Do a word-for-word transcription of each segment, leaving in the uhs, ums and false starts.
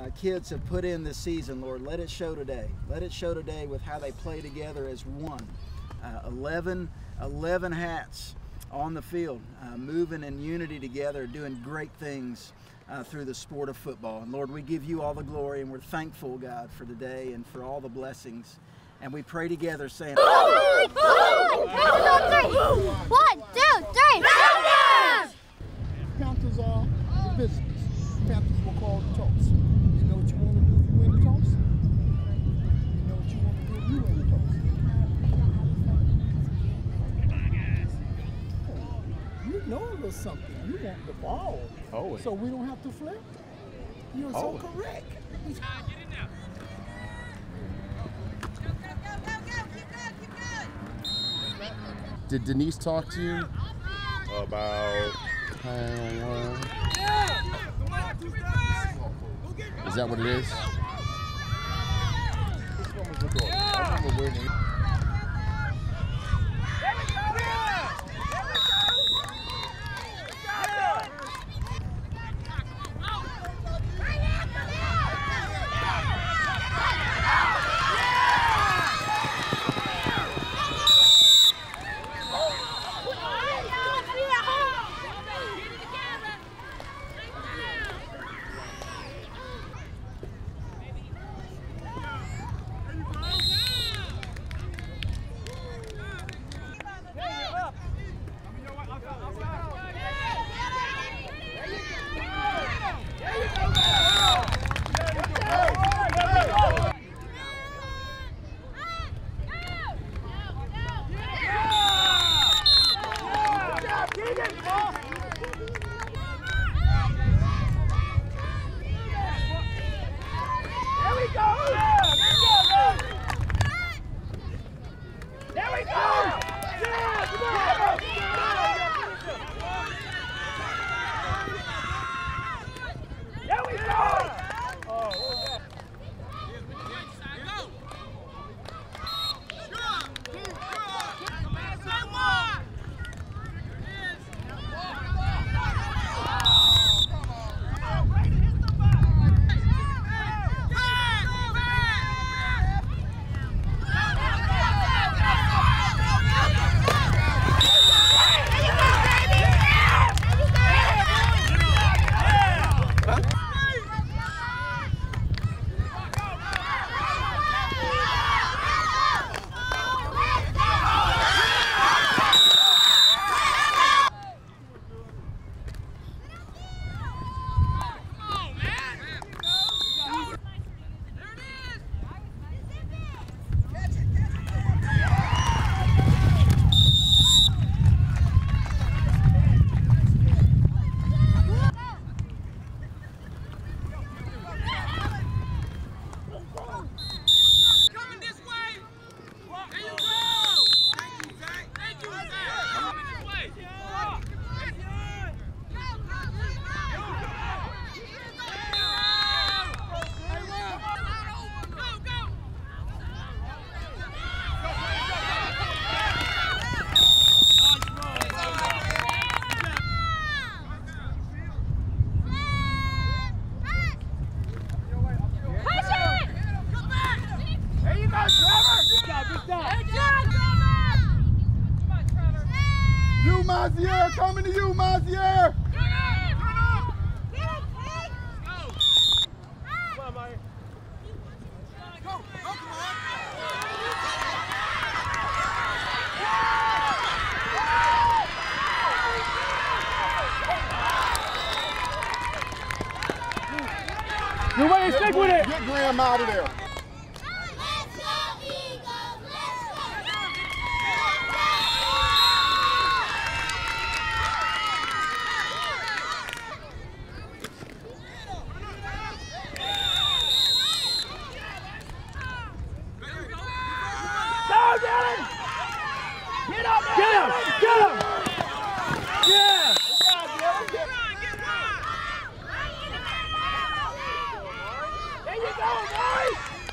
uh, kids have put in this season, Lord, let it show today. Let it show today with how they play together as one. Uh, eleven, eleven hats on the field, uh, moving in unity together, doing great things uh, through the sport of football. And Lord, we give you all the glory, and we're thankful, God, for the day and for all the blessings. And we pray together saying, One, two, three, Panthers! Panthers are the business. Panthers will call the toss. You know what you want to do if you win the toss? You know what you want to do if you win the toss? You know a little something. You want the ball. Oh. So we don't have to flip. You're Oh. so correct. Did Denise talk to you About uh, is that what it is? this one was the door. I remember winning. You, Mazier, coming to you, Mazier! You ready? Stick with it. Get Graham out of there. Go, Dylan! Get up there! Get him! Get him! Yeah! There you go, boys!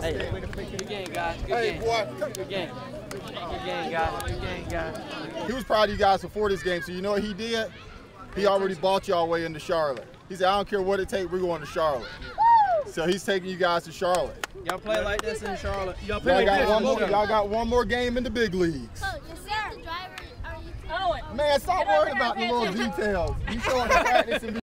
Hey, good game, guys. Good Hey, game. boy. Good game. Good game, guys. Good game, guys. He was proud of you guys before this game, so you know what he did? He already bought y'all way into Charlotte. He said, I don't care what it takes, we're going to Charlotte. So he's taking you guys to Charlotte. Y'all play like this in Charlotte. Y'all got one more. Y'all got one more game in the big leagues. Coach, is that the driver? Are you? Oh, Man, stop worrying about the little details. You showing up practice and